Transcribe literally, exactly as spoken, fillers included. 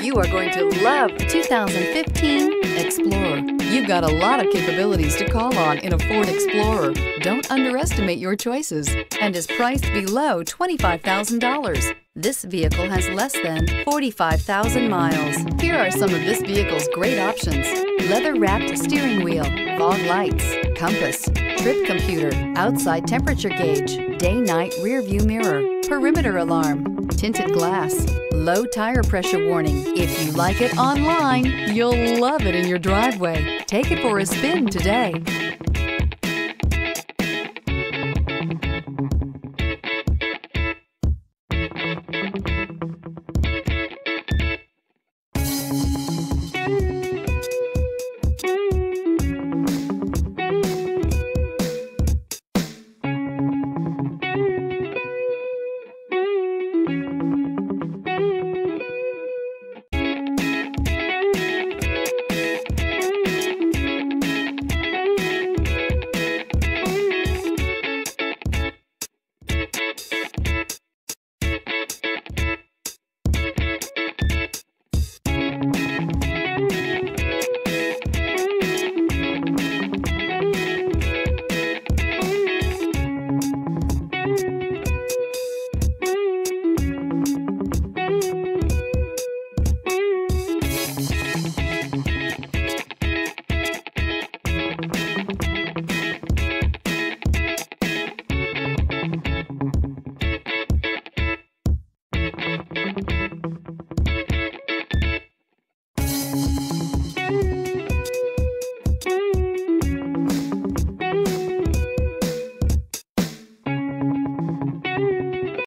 You are going to love the two thousand fifteen Explorer. You've got a lot of capabilities to call on in a Ford Explorer. Don't underestimate your choices, and is priced below twenty-five thousand dollars. This vehicle has less than forty-five thousand miles. Here are some of this vehicle's great options: leather-wrapped steering wheel, fog lights, compass, trip computer, outside temperature gauge, day-night rear view mirror, perimeter alarm, tinted glass, low tire pressure warning. If you like it online, you'll love it in your driveway. Take it for a spin today.